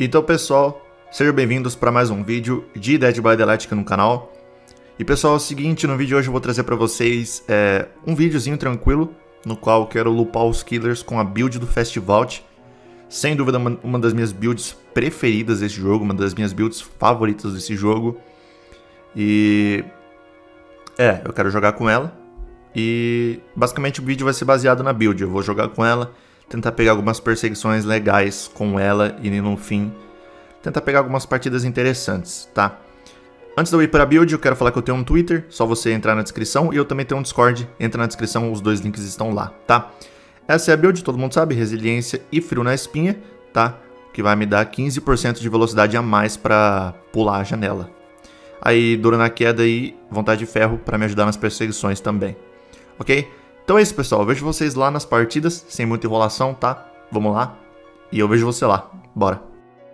Então pessoal, sejam bem-vindos para mais um vídeo de Dead by Daylight aqui no canal. E pessoal, é o seguinte, no vídeo de hoje eu vou trazer para vocês um videozinho tranquilo, no qual eu quero lupar os killers com a build do Festivault. Sem dúvida uma das minhas builds preferidas desse jogo, uma das minhas builds favoritas desse jogo. E eu quero jogar com ela. E basicamente o vídeo vai ser baseado na build. Eu vou jogar com ela, tentar pegar algumas perseguições legais com ela e no fim tentar pegar algumas partidas interessantes, tá? Antes de eu ir para a build, eu quero falar que eu tenho um Twitter, só você entrar na descrição, e eu também tenho um Discord, entra na descrição, os dois links estão lá, tá? Essa é a build, todo mundo sabe, resiliência e frio na espinha, tá? Que vai me dar 15% de velocidade a mais para pular a janela. Aí, durante a queda e vontade de ferro para me ajudar nas perseguições também. Ok? Então é isso, pessoal. Eu vejo vocês lá nas partidas, sem muita enrolação, tá? Vamos lá. E eu vejo você lá. Bora.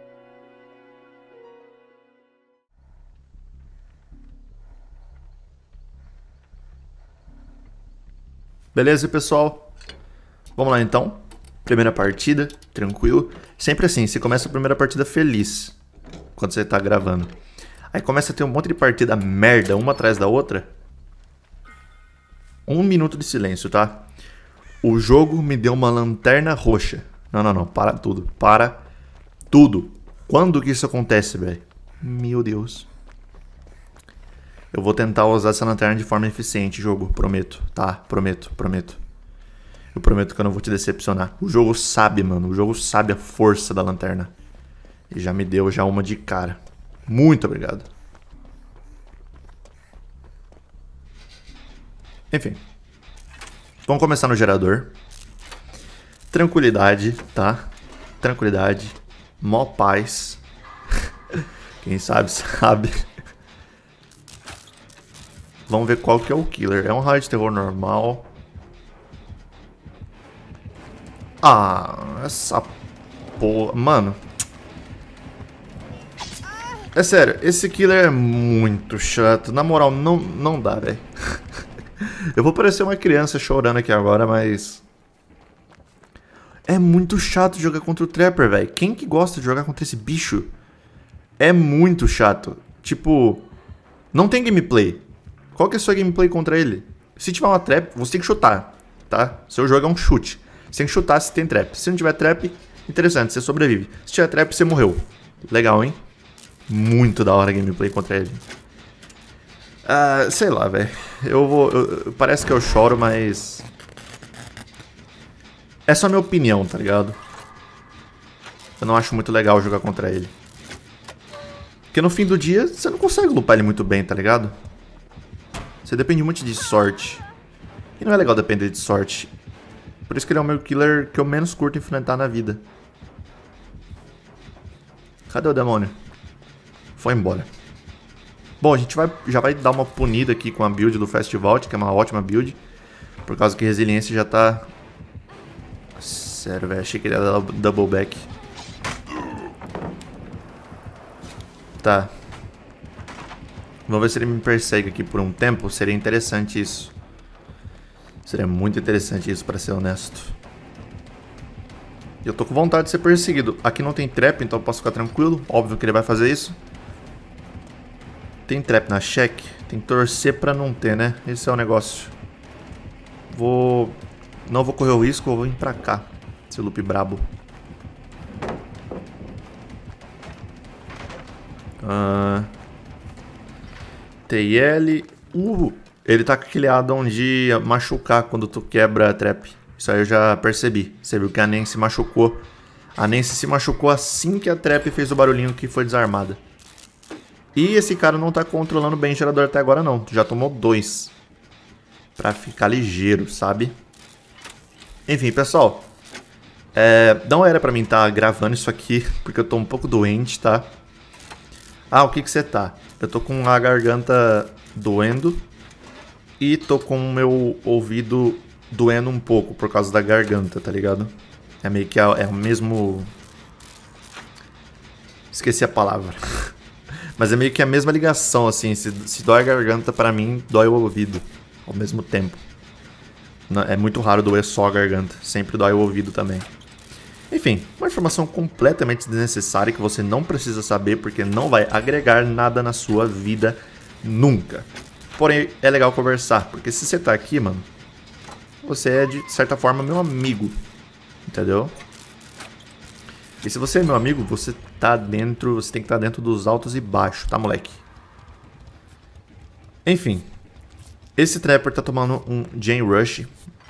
Beleza, pessoal? Vamos lá, então. Primeira partida, tranquilo. Sempre assim, você começa a primeira partida feliz, quando você tá gravando. Aí começa a ter um monte de partida merda, uma atrás da outra. 1 minuto de silêncio, tá? O jogo me deu uma lanterna roxa. Não, para tudo. Para tudo. Quando que isso acontece, velho? Meu Deus. Eu vou tentar usar essa lanterna de forma eficiente, jogo. Prometo, tá? Prometo. Eu prometo que eu não vou te decepcionar. O jogo sabe, mano. O jogo sabe a força da lanterna. E já me deu já uma de cara. Muito obrigado. Enfim. Vamos começar no gerador. Tranquilidade, tá? Tranquilidade. Mó paz. Quem sabe, sabe. Vamos ver qual que é o killer. É um raio de terror normal. Ah, essa porra. Mano. É sério, esse killer é muito chato. Na moral, não dá, velho. Eu vou parecer uma criança chorando aqui agora, mas... é muito chato jogar contra o Trapper, velho. Quem que gosta de jogar contra esse bicho? É muito chato. Tipo, não tem gameplay. Qual que é a sua gameplay contra ele? Se tiver uma trap, você tem que chutar, tá? Seu jogo é um chute. Você tem que chutar se tem trap. Se não tiver trap, interessante, você sobrevive. Se tiver trap, você morreu. Legal, hein? Muito da hora a gameplay contra ele. Sei lá, velho. Parece que eu choro, mas... é só minha opinião, tá ligado? Eu não acho muito legal jogar contra ele. Porque no fim do dia, você não consegue lupar ele muito bem, tá ligado? Você depende muito de sorte. E não é legal depender de sorte. Por isso que ele é o meu killer que eu menos curto enfrentar na vida. Cadê o demônio? Foi embora. Bom, a gente já vai dar uma punida aqui com a build do Festivault, que é uma ótima build. Por causa que resiliência já tá... sério, velho. Achei que ele ia dar double back. Tá. Vamos ver se ele me persegue aqui por um tempo. Seria interessante isso. Seria muito interessante isso, pra ser honesto. E eu tô com vontade de ser perseguido. Aqui não tem trap, então eu posso ficar tranquilo. Óbvio que ele vai fazer isso. Tem trap na check? Tem que torcer pra não ter, né? Esse é o negócio. Não vou correr o risco, eu vou vir pra cá. Esse loop brabo. TL. Ele tá com aquele addon de machucar quando tu quebra a trap. Isso aí eu já percebi. Você viu que a Nancy machucou. A Nancy se machucou assim que a trap fez o barulhinho que foi desarmada. E esse cara não tá controlando bem o gerador até agora não. Já tomou 2. Pra ficar ligeiro, sabe? Enfim, pessoal. Não era pra mim estar gravando isso aqui, porque eu tô um pouco doente, tá? O que você tá? Eu tô com a garganta doendo. E tô com o meu ouvido doendo um pouco por causa da garganta, tá ligado? É meio que é o mesmo... esqueci a palavra. Mas é meio que a mesma ligação, assim. Se dói a garganta, pra mim, dói o ouvido ao mesmo tempo. É muito raro doer só a garganta. Sempre dói o ouvido também. Enfim, uma informação completamente desnecessária que você não precisa saber porque não vai agregar nada na sua vida nunca. Porém, é legal conversar, porque se você tá aqui, mano, você é de certa forma meu amigo, entendeu? E se você é meu amigo, você tá dentro, você tem que estar dentro dos altos e baixos, tá, moleque? Enfim, esse Trapper tá tomando um Jane Rush.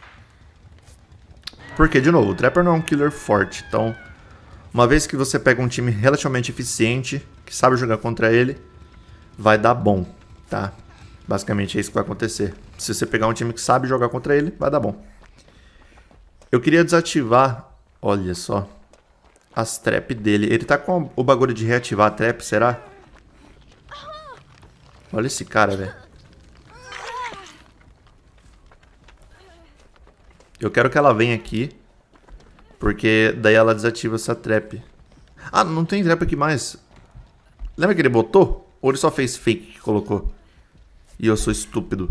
Porque, de novo, o Trapper não é um killer forte, então uma vez que você pega um time relativamente eficiente, que sabe jogar contra ele, vai dar bom, tá? Basicamente é isso que vai acontecer. Se você pegar um time que sabe jogar contra ele, vai dar bom. Eu queria desativar, olha só, as trap dele. Ele tá com o bagulho de reativar a trap, será? Olha esse cara, velho. Eu quero que ela venha aqui, porque daí ela desativa essa trap. Ah, não tem trap aqui mais. Lembra que ele botou? Ou ele só fez fake que colocou? E eu sou estúpido.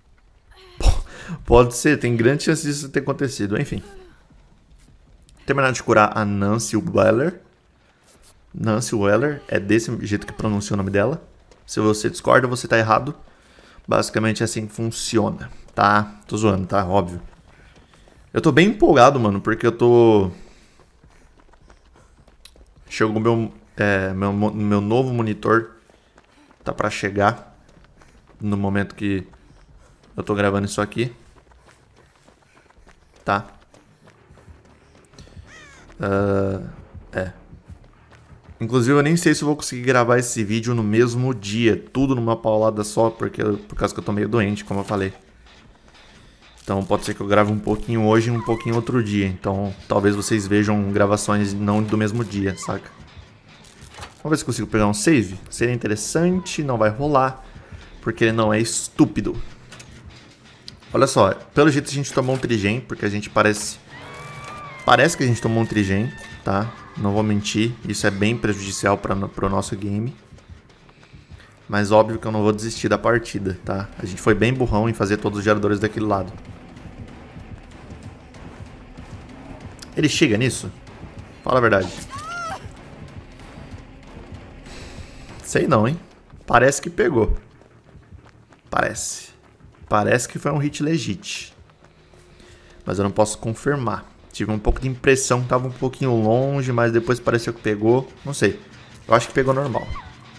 Pode ser, tem grande chance disso ter acontecido. Enfim. Terminar de curar a Nancy Weller. Nancy Weller, é desse jeito que pronuncia o nome dela. Se você discorda, você tá errado. Basicamente é assim que funciona, tá? Tô zoando, tá? Óbvio. Eu tô bem empolgado, mano, porque eu tô... Chegou meu novo monitor. Tá pra chegar no momento que eu tô gravando isso aqui. Tá? Inclusive eu nem sei se eu vou conseguir gravar esse vídeo no mesmo dia. Tudo numa paulada só, por causa que eu tô meio doente, como eu falei. Então pode ser que eu grave um pouquinho hoje e um pouquinho outro dia. Então talvez vocês vejam gravações não do mesmo dia, saca? Vamos ver se eu consigo pegar um save. Seria interessante, não vai rolar. Porque ele não é estúpido. Olha só, pelo jeito a gente tomou um trigen, porque a gente parece que a gente tomou um trigen, tá? Não vou mentir, isso é bem prejudicial pro nosso game. Mas óbvio que eu não vou desistir da partida, tá? A gente foi bem burrão em fazer todos os geradores daquele lado. Ele chega nisso? Fala a verdade. Sei não, hein? Parece que pegou. Parece. Parece que foi um hit legit. Mas eu não posso confirmar. Tive um pouco de impressão que tava um pouquinho longe, mas depois pareceu que pegou. Não sei. Eu acho que pegou normal.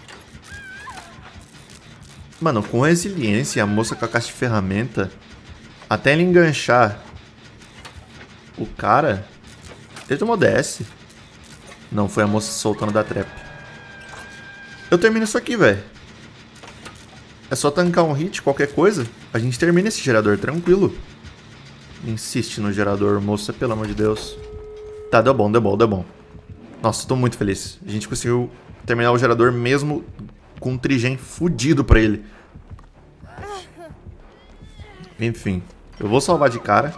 Mano, com resiliência, a moça com a caixa de ferramenta, até ele enganchar o cara, ele tomou DS. Não, foi a moça soltando da trap. Eu termino isso aqui, velho. É só tancar um hit, qualquer coisa. A gente termina esse gerador tranquilo. Insiste no gerador, moça, pelo amor de Deus. Tá, deu bom, deu bom, deu bom. Nossa, tô muito feliz. A gente conseguiu terminar o gerador mesmo com um trigen fudido pra ele. Enfim, eu vou salvar de cara.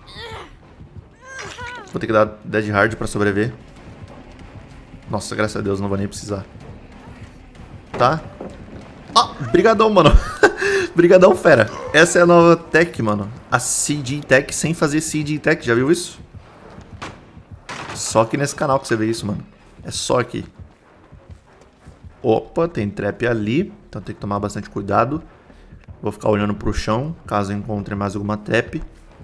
Vou ter que dar dead hard pra sobreviver. Nossa, graças a Deus, não vou nem precisar. Tá? Ah, brigadão, mano. Brigadão, fera. Essa é a nova tech, mano. A CG Tech sem fazer CG Tech. Já viu isso? Só aqui nesse canal que você vê isso, mano. É só aqui. Opa, tem trap ali. Então tem que tomar bastante cuidado. Vou ficar olhando pro chão, caso eu encontre mais alguma trap.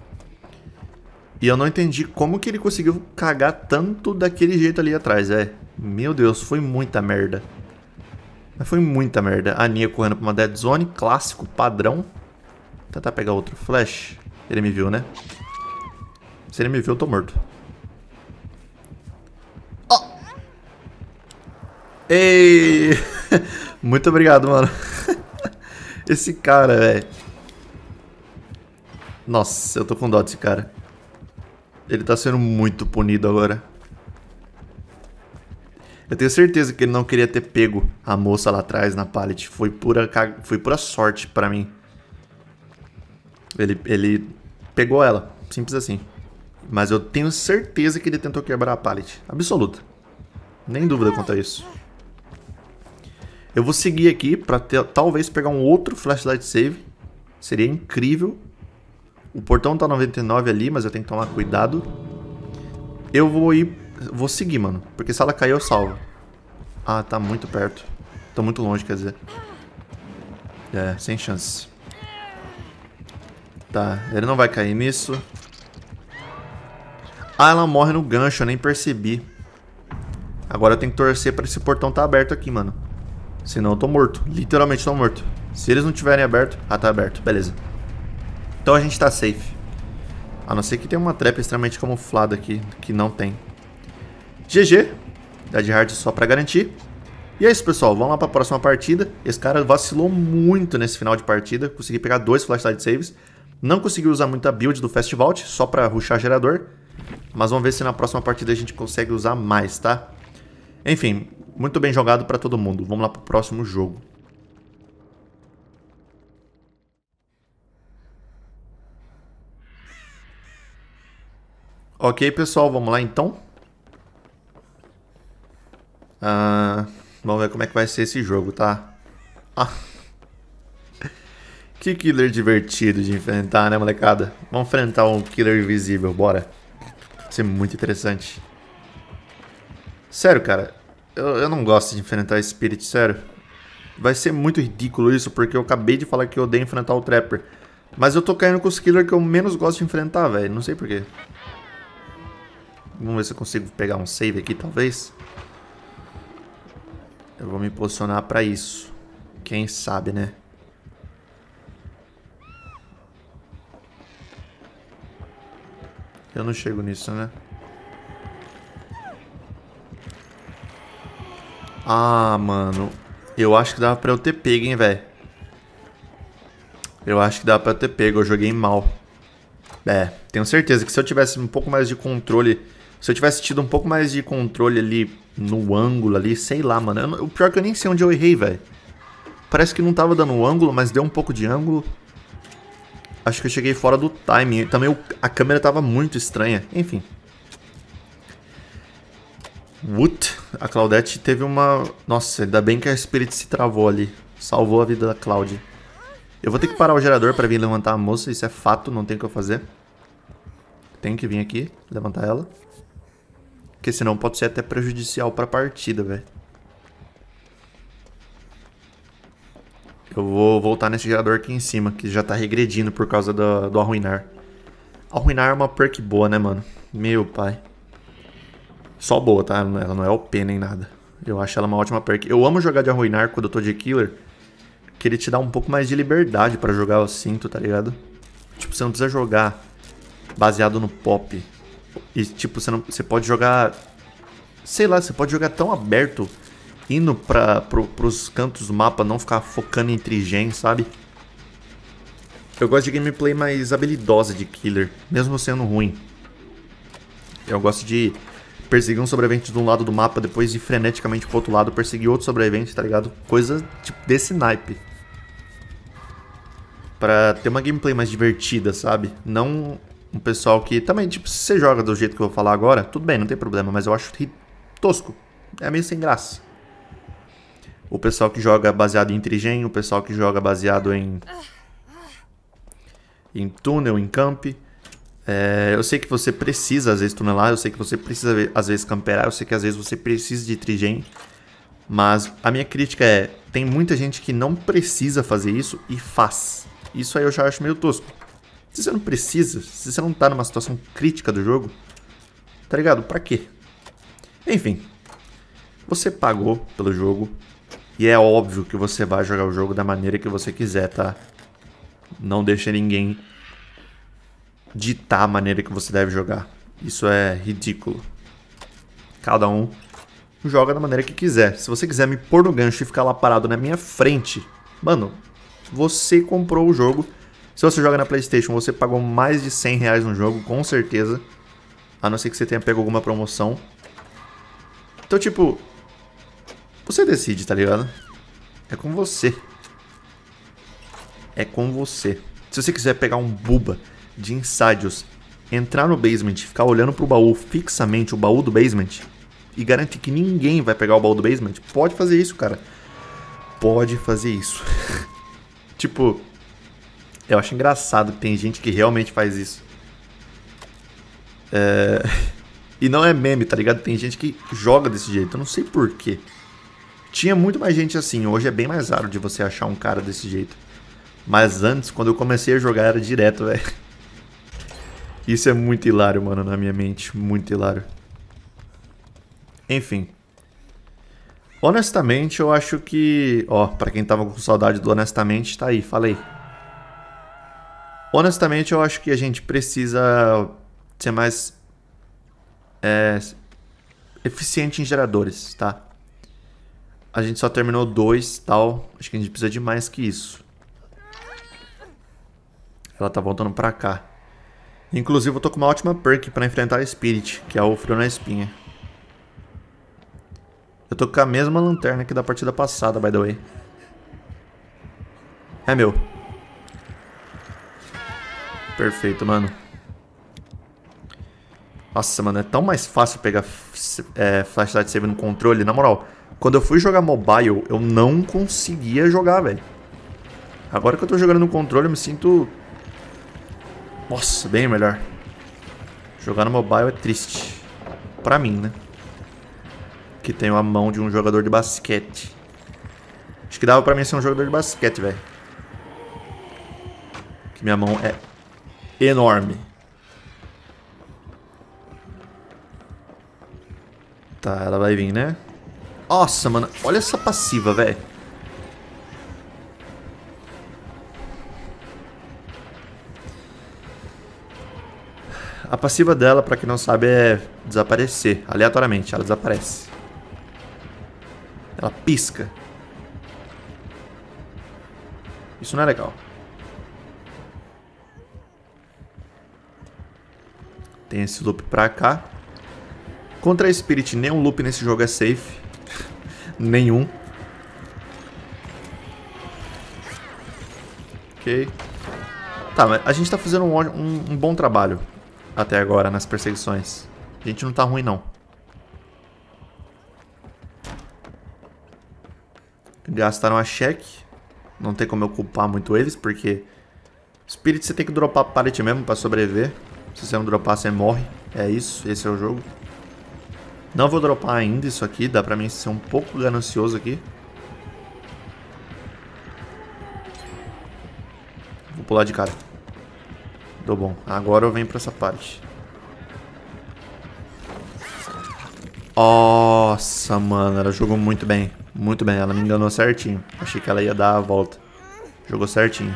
E eu não entendi como que ele conseguiu cagar tanto daquele jeito ali atrás, Meu Deus, foi muita merda. Mas foi muita merda. A Nia correndo pra uma dead zone, clássico, padrão. Vou tentar pegar outro flash. Ele me viu, né? Se ele me viu, eu tô morto. Oh! Ei! Muito obrigado, mano. Esse cara, velho. Nossa, eu tô com dó desse cara. Ele tá sendo muito punido agora. Eu tenho certeza que ele não queria ter pego a moça lá atrás na pallet. Foi pura sorte pra mim. Ele pegou ela. Simples assim. Mas eu tenho certeza que ele tentou quebrar a pallet. Absoluta. Nem dúvida quanto a isso. Eu vou seguir aqui pra talvez pegar um outro flashlight save. Seria incrível. O portão tá 99 ali, mas eu tenho que tomar cuidado. Eu vou ir Vou seguir, mano. Porque se ela cair, eu salvo. Ah, tá muito perto. Tô muito longe, quer dizer. É, sem chance. Tá, ele não vai cair nisso. Ah, ela morre no gancho, eu nem percebi. Agora eu tenho que torcer pra esse portão tá aberto aqui, mano. Senão eu tô morto. Literalmente tô morto. Se eles não tiverem aberto... Ah, tá aberto. Beleza. Então a gente tá safe. A não ser que tenha uma trap extremamente camuflada aqui, que não tem. GG. Dead Hard só pra garantir. E é isso, pessoal. Vamos lá pra próxima partida. Esse cara vacilou muito nesse final de partida. Consegui pegar 2 flashlight saves. Não consegui usar muita build do Fast Vault, só pra rushar gerador. Mas vamos ver se na próxima partida a gente consegue usar mais, tá? Enfim, muito bem jogado pra todo mundo. Vamos lá pro próximo jogo. Ok, pessoal, vamos lá então. Vamos ver como é que vai ser esse jogo, tá? Ah. Que killer divertido de enfrentar, né, molecada? Vamos enfrentar um killer invisível, bora. Vai ser muito interessante. Sério, cara, eu não gosto de enfrentar Spirit, sério. Vai ser muito ridículo isso, porque eu acabei de falar que eu odeio enfrentar o Trapper. Mas eu tô caindo com os killers que eu menos gosto de enfrentar, velho. Não sei porquê. Vamos ver se eu consigo pegar um save aqui, talvez. Eu vou me posicionar pra isso. Quem sabe, né? Eu não chego nisso, né? Ah, mano. Eu acho que dava pra eu ter pego, hein, velho. Eu acho que dava pra eu ter pego. Eu joguei mal. É, tenho certeza que se eu tivesse um pouco mais de controle... Se eu tivesse tido um pouco mais de controle ali no ângulo ali, sei lá, mano. O pior é que eu nem sei onde eu errei, velho. Parece que não tava dando um ângulo, mas deu um pouco de ângulo. Acho que eu cheguei fora do timing. Também a câmera tava muito estranha. Enfim. A Claudette teve uma... Nossa, ainda bem que a Spirit se travou ali. Salvou a vida da Cloud. Eu vou ter que parar o gerador pra vir levantar a moça. Isso é fato, não tem o que eu fazer. Tenho que vir aqui, levantar ela. Porque senão pode ser até prejudicial pra partida, velho. Eu vou voltar nesse gerador aqui em cima, que já tá regredindo por causa do arruinar. Arruinar é uma perk boa, né, mano? Meu pai. Só boa, tá? Ela não é OP nem nada. Eu acho ela uma ótima perk. Eu amo jogar de arruinar quando eu tô de killer, que ele te dá um pouco mais de liberdade pra jogar, eu sinto, tá ligado? Tipo, você não precisa jogar baseado no pop. E, tipo, você pode jogar... Sei lá, você pode jogar tão aberto, indo pros cantos do mapa, não ficar focando em trigen, sabe? Eu gosto de gameplay mais habilidosa de killer, mesmo sendo ruim. Eu gosto de perseguir um sobrevivente de um lado do mapa, depois ir freneticamente pro outro lado, perseguir outro sobrevivente, tá ligado? Coisa tipo desse naipe. Pra ter uma gameplay mais divertida, sabe? Não um pessoal que... Também, tipo, se você joga do jeito que eu vou falar agora, tudo bem, não tem problema, mas eu acho tosco. É meio sem graça. O pessoal que joga baseado em trigen, o pessoal que joga baseado em túnel, em camp. Eu sei que você precisa às vezes tunelar, eu sei que você precisa às vezes camperar, eu sei que às vezes você precisa de trigen. Mas a minha crítica é, tem muita gente que não precisa fazer isso e faz. Isso aí eu já acho meio tosco. Se você não precisa, se você não tá numa situação crítica do jogo, tá ligado? Pra quê? Enfim, você pagou pelo jogo e é óbvio que você vai jogar o jogo da maneira que você quiser, tá? Não deixa ninguém ditar a maneira que você deve jogar. Isso é ridículo. Cada um joga da maneira que quiser. Se você quiser me pôr no gancho e ficar lá parado na minha frente, mano, você comprou o jogo. Se você joga na PlayStation, você pagou mais de R$100 no jogo, com certeza. A não ser que você tenha pego alguma promoção. Então, tipo, você decide, tá ligado? É com você. É com você. Se você quiser pegar um buba de Insidious, entrar no basement, ficar olhando pro baú fixamente, o baú do basement, e garantir que ninguém vai pegar o baú do basement, pode fazer isso, cara. Pode fazer isso. Tipo, eu acho engraçado que tem gente que realmente faz isso. E não é meme, tá ligado? Tem gente que joga desse jeito, eu não sei porquê. Tinha muito mais gente assim, hoje é bem mais raro de você achar um cara desse jeito. Mas antes, quando eu comecei a jogar, era direto, velho. Isso é muito hilário, mano, na minha mente. Muito hilário. Enfim. Honestamente, eu acho que... Ó, pra quem tava com saudade do honestamente, tá aí, falei. Honestamente, eu acho que a gente precisa ser mais eficiente em geradores, tá? A gente só terminou 2 e tal. Acho que a gente precisa de mais que isso. Ela tá voltando pra cá. Inclusive, eu tô com uma ótima perk pra enfrentar a Spirit, que é o Frio na Espinha. Eu tô com a mesma lanterna que da partida passada, by the way. É meu. Perfeito, mano. Nossa, mano, é tão mais fácil pegar flashlight save no controle. Na moral, quando eu fui jogar mobile, eu não conseguia jogar, velho. Agora que eu tô jogando no controle, eu me sinto... Nossa, bem melhor. Jogar no mobile é triste. Pra mim, né? Que tenho a mão de um jogador de basquete. Acho que dava pra mim ser um jogador de basquete, velho. Que minha mão é enorme. Tá, ela vai vir, né? Nossa, mano. Olha essa passiva, velho. A passiva dela, pra quem não sabe, é desaparecer. Aleatoriamente, ela desaparece. Ela pisca. Isso não é legal. Tem esse loop pra cá. Contra a Spirit, nenhum loop nesse jogo é safe. Nenhum. Ok. Tá, mas a gente tá fazendo um bom trabalho até agora nas perseguições. A gente não tá ruim, não. Gastaram a cheque. Não tem como eu culpar muito eles, porque... Spirit você tem que dropar pallet mesmo pra sobreviver. Se você não dropar, você morre. É isso, esse é o jogo. Não vou dropar ainda isso aqui. Dá pra mim ser um pouco ganancioso aqui. Vou pular de cara. Tô bom. Agora eu venho pra essa parte. Nossa, mano. Ela jogou muito bem. Muito bem. Ela me enganou certinho. Achei que ela ia dar a volta. Jogou certinho.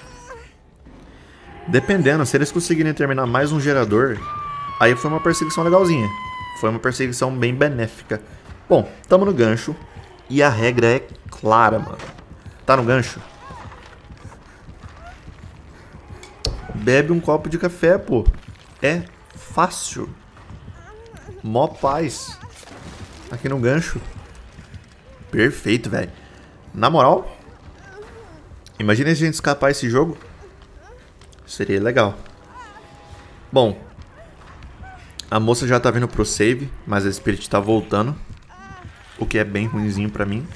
Dependendo, se eles conseguirem terminar mais um gerador, aí foi uma perseguição legalzinha. Foi uma perseguição bem benéfica. Bom, tamo no gancho. E a regra é clara, mano. Tá no gancho? Bebe um copo de café, pô. É fácil. Mó paz. Aqui no gancho. Perfeito, velho. Na moral, imagina se a gente escapar esse jogo. Seria legal. Bom, a moça já tá vindo pro save, mas a Spirit tá voltando. O que é bem ruinzinho pra mim.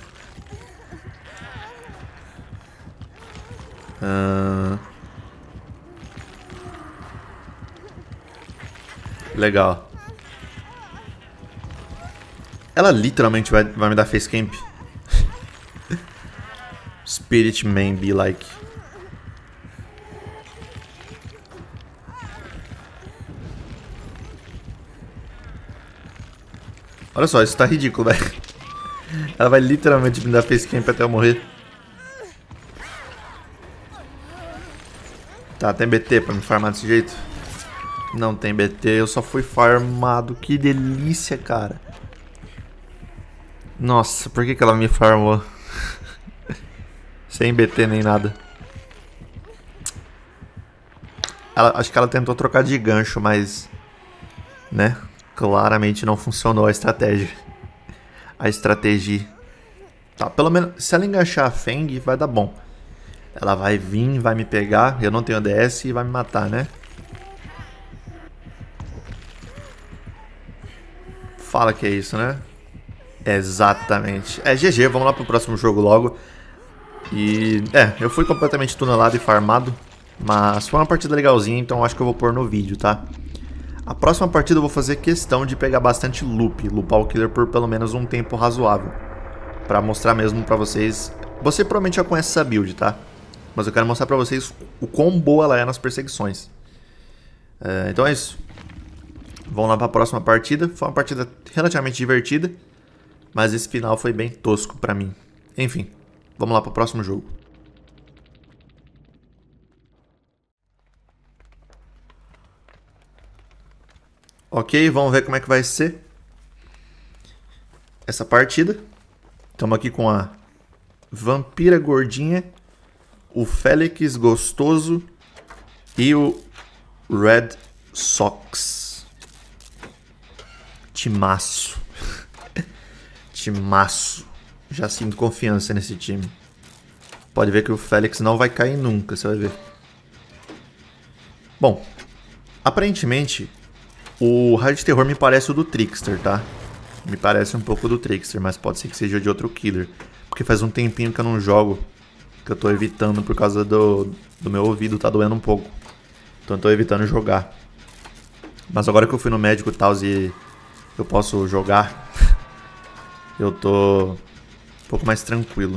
Legal. Ela literalmente vai me dar face camp. Spirit may be like. Olha só, isso tá ridículo, velho. Ela vai literalmente me dar face camp até eu morrer. Tá, tem BT pra me farmar desse jeito? Não tem BT, eu só fui farmado. Que delícia, cara. Nossa, por que ela me farmou? Sem BT nem nada. Acho que ela tentou trocar de gancho, mas... né? Claramente não funcionou a estratégia. A estratégia. Tá, pelo menos se ela enganchar a Feng, vai dar bom. Ela vai vir, vai me pegar. Eu não tenho ADS e vai me matar, né? Fala que é isso, né? Exatamente. É GG, vamos lá pro próximo jogo logo. E... eu fui completamente tunelado e farmado. Mas foi uma partida legalzinha, então acho que eu vou pôr no vídeo, tá? A próxima partida eu vou fazer questão de pegar bastante loop, loopar o killer por pelo menos um tempo razoável. Pra mostrar mesmo pra vocês. Você provavelmente já conhece essa build, tá? Mas eu quero mostrar pra vocês o quão boa ela é nas perseguições. Então é isso. Vamos lá pra próxima partida. Foi uma partida relativamente divertida, mas esse final foi bem tosco pra mim. Enfim, vamos lá pro próximo jogo. Ok, vamos ver como é que vai ser essa partida. Estamos aqui com a Vampira Gordinha, o Félix Gostoso e o Red Sox. Timaço. Timaço. Já sinto confiança nesse time. Pode ver que o Félix não vai cair nunca, você vai ver. Bom, aparentemente o raio de terror me parece o do Trickster, tá? Me parece um pouco do Trickster, mas pode ser que seja de outro killer. Porque faz um tempinho que eu não jogo, que eu tô evitando por causa do meu ouvido, tá doendo um pouco. Então eu tô evitando jogar. Mas agora que eu fui no médico e tal e eu posso jogar, eu tô um pouco mais tranquilo.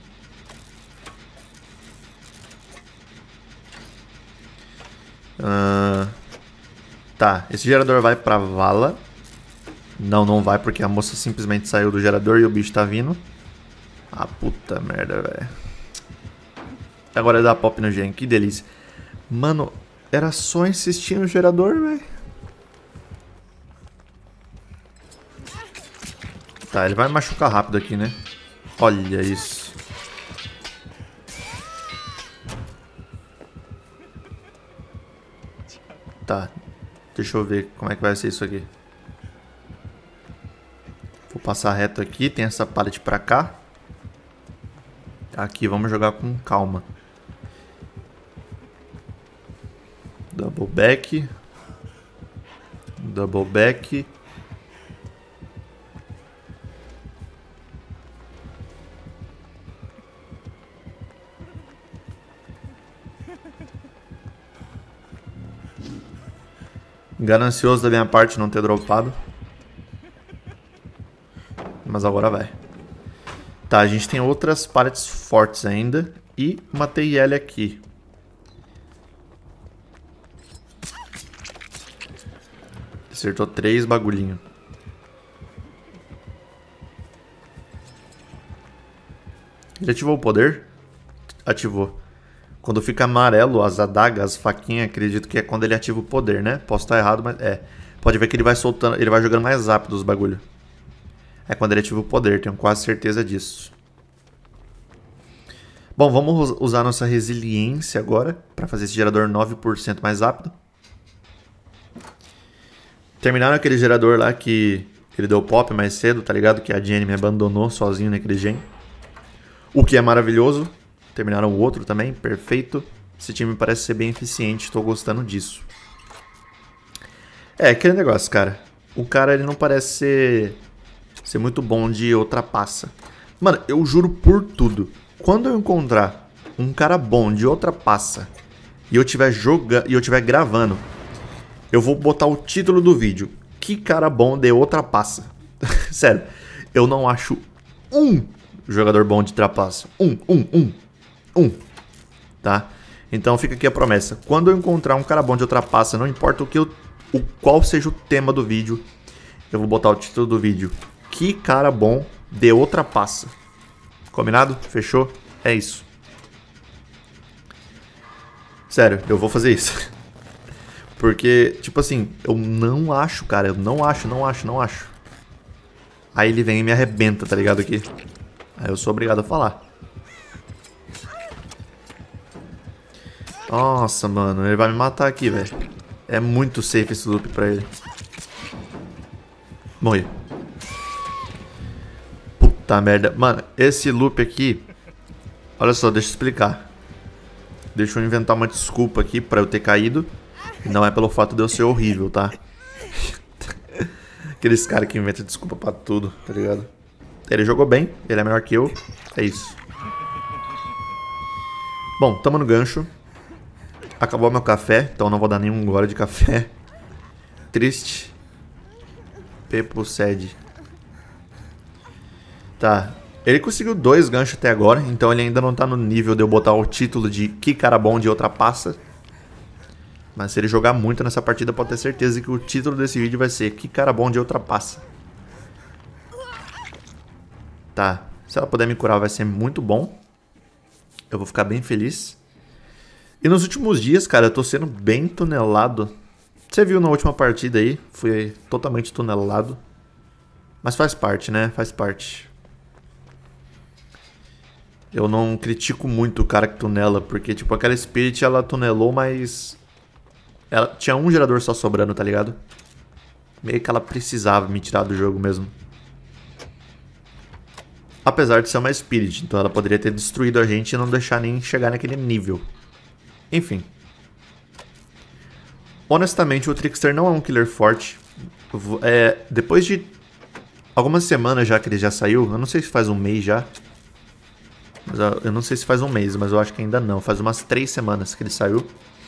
Tá, esse gerador vai pra vala. Não, não vai porque a moça simplesmente saiu do gerador e o bicho tá vindo. Ah, puta merda, velho. Agora é dar pop no gen, que delícia. Mano, era só insistir no gerador, velho. Tá, ele vai machucar rápido aqui, né? Olha isso. Tá, deixa eu ver como é que vai ser isso aqui. Vou passar reto aqui, tem essa pallet pra cá. Aqui, vamos jogar com calma. Double back. Double back. Ganancioso da minha parte não ter dropado. Mas agora vai. Tá, a gente tem outras pallets fortes ainda. E matei ele aqui. Acertou 3 bagulhinho. Ele ativou o poder? Ativou. Quando fica amarelo, as adagas, as faquinhas, acredito que é quando ele ativa o poder, né? Posso estar errado, mas é. Pode ver que ele vai soltando, ele vai jogando mais rápido os bagulho. É quando ele ativa o poder, tenho quase certeza disso. Bom, vamos usar nossa resiliência agora para fazer esse gerador 9% mais rápido. Terminaram aquele gerador lá que ele deu pop mais cedo, tá ligado? Que a Jenny me abandonou sozinho naquele gen. O que é maravilhoso. Terminaram o outro também, perfeito. Esse time parece ser bem eficiente, tô gostando disso. É, aquele negócio, cara. O cara, ele não parece ser muito bom de ultrapassa. Mano, eu juro por tudo. Quando eu encontrar um cara bom de ultrapassa e eu tiver jogando e eu tiver gravando, eu vou botar o título do vídeo. Que cara bom de ultrapassa. Sério, eu não acho um jogador bom de trapaça. Um. Tá? Então fica aqui a promessa. Quando eu encontrar um cara bom de ultrapassa, não importa qual seja o tema do vídeo, eu vou botar o título do vídeo. Que cara bom de ultrapassa. Combinado? Fechou? É isso. Sério, eu vou fazer isso. Porque, tipo assim, eu não acho, cara. Eu não acho. Aí ele vem e me arrebenta, tá ligado aqui? Aí eu sou obrigado a falar. Nossa, mano, ele vai me matar aqui, velho. É muito safe esse loop pra ele. Morri. Puta merda. Mano, esse loop aqui... Olha só, deixa eu explicar. Deixa eu inventar uma desculpa aqui pra eu ter caído. E não é pelo fato de eu ser horrível, tá? Aqueles caras que inventam desculpa pra tudo, tá ligado? Ele jogou bem, ele é melhor que eu. É isso. Bom, tamo no gancho. Acabou meu café, então não vou dar nenhum gole de café. triste. Pepo Sed. Tá. Ele conseguiu 2 ganchos até agora, então ele ainda não tá no nível de eu botar o título de que cara bom de outra passa. Mas se ele jogar muito nessa partida, pode ter certeza que o título desse vídeo vai ser que cara bom de outra passa. Tá. Se ela puder me curar vai ser muito bom. Eu vou ficar bem feliz. E nos últimos dias, cara, eu tô sendo bem tunelado. Você viu na última partida aí, fui totalmente tunelado. Mas faz parte, né? Faz parte. Eu não critico muito o cara que tunela, porque, tipo, aquela Spirit, ela tunelou, mas... ela tinha um gerador só sobrando, tá ligado? Meio que ela precisava me tirar do jogo mesmo. Apesar de ser uma Spirit, então ela poderia ter destruído a gente e não deixar nem chegar naquele nível. Enfim. Honestamente, o Trickster não é um killer forte. Depois de algumas semanas já que ele já saiu, eu não sei se faz um mês já. Mas eu não sei se faz um mês, mas eu acho que ainda não. Faz umas 3 semanas que ele saiu.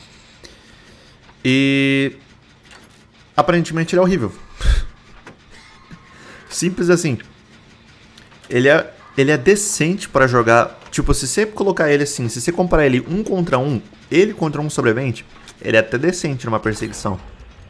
E... aparentemente ele é horrível. Simples assim. Ele é decente pra jogar. Tipo, se você colocar ele assim, se você comparar ele 1 contra 1, ele contra um sobrevivente, ele é até decente numa perseguição.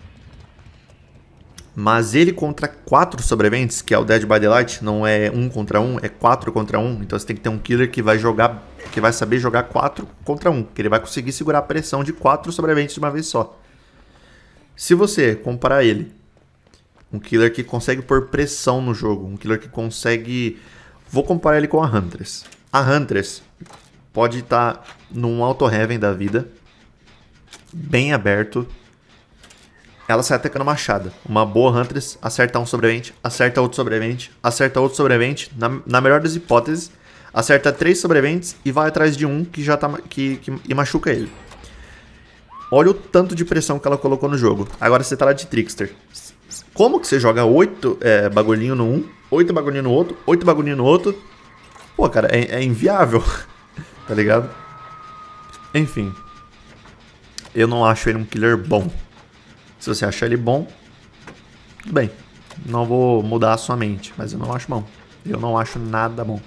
Mas ele contra 4 sobreviventes, que é o Dead by Daylight, não é 1 contra 1, é 4 contra 1. Então você tem que ter um killer que vai jogar, que vai saber jogar 4 contra 1, que ele vai conseguir segurar a pressão de 4 sobreviventes de uma vez só. Se você comparar ele, um killer que consegue pôr pressão no jogo, um killer que consegue... Vou comparar ele com a Huntress. A Huntress pode estar num Auto Heaven da vida, bem aberto. Ela sai atacando machada. Uma boa Huntress acerta um sobrevivente, acerta outro sobrevivente, acerta outro sobrevivente. Na melhor das hipóteses, acerta 3 sobreviventes e vai atrás de um que já tá e machuca ele. Olha o tanto de pressão que ela colocou no jogo. Agora você tá lá de Trickster. Como que você joga 8 bagulhinho no um, 8 bagulhinho no outro, 8 bagulhinho no outro? Pô, cara, é inviável. Tá ligado? Enfim. Eu não acho ele um killer bom. Se você achar ele bom, tudo bem. Não vou mudar a sua mente, mas eu não acho bom. Eu não acho nada bom.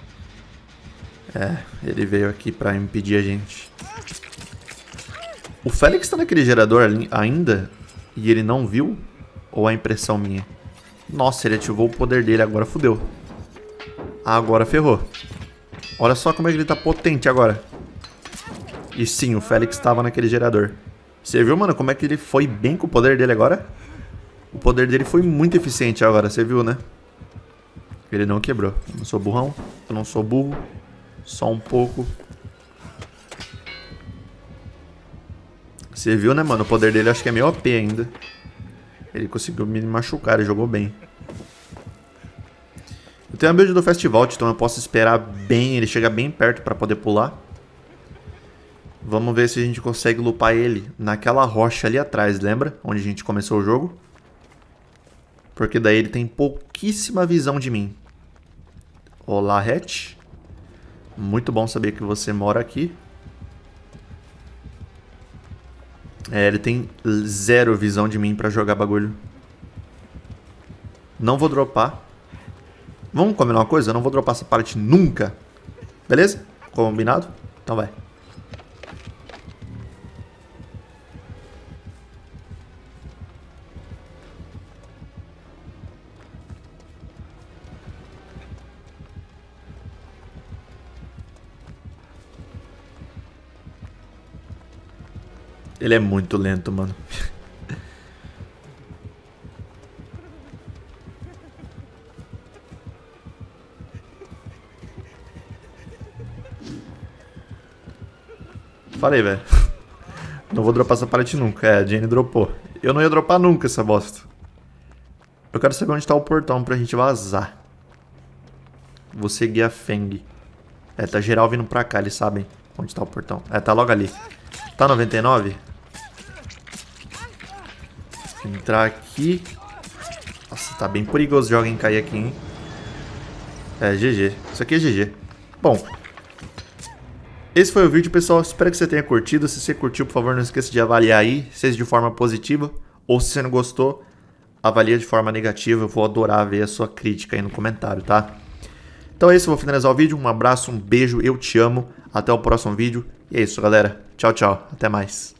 Ele veio aqui pra impedir a gente. O Félix tá naquele gerador ali ainda e ele não viu? Ou é impressão minha? Nossa, ele ativou o poder dele, agora fodeu. Agora ferrou. Olha só como é que ele tá potente agora. E sim, o Félix tava naquele gerador. Você viu, mano, como é que ele foi bem com o poder dele agora? O poder dele foi muito eficiente agora, você viu, né? Ele não quebrou. Eu não sou burrão, eu não sou burro. Só um pouco. Você viu, né, mano? O poder dele acho que é meio OP ainda. Ele conseguiu me machucar, ele jogou bem. Eu tenho a build do Festival, então eu posso esperar bem, ele chega bem perto pra poder pular. Vamos ver se a gente consegue lupar ele naquela rocha ali atrás, lembra? Onde a gente começou o jogo. Porque daí ele tem pouquíssima visão de mim. Olá, Hatch. Muito bom saber que você mora aqui. Ele tem 0 visão de mim pra jogar bagulho. Não vou dropar. Vamos combinar uma coisa? Eu não vou dropar essa parte nunca. Beleza? Combinado? Então vai. Ele é muito lento, mano. Falei, velho. Não vou dropar essa parte nunca. A Jenny dropou. Eu não ia dropar nunca essa bosta. Eu quero saber onde tá o portão pra gente vazar. Vou seguir a Feng. Tá geral vindo pra cá, eles sabem onde tá o portão. Tá logo ali. Tá 99? Entrar aqui. Nossa, tá bem perigoso de alguém cair aqui, hein? GG. Isso aqui é GG. Bom, esse foi o vídeo, pessoal. Espero que você tenha curtido. Se você curtiu, por favor, não esqueça de avaliar aí, seja de forma positiva Ou se você não gostou, avalia de forma negativa. Eu vou adorar ver a sua crítica aí no comentário, tá? Então é isso, eu vou finalizar o vídeo. Um abraço, um beijo, eu te amo. Até o próximo vídeo. E é isso, galera. Tchau, tchau. Até mais.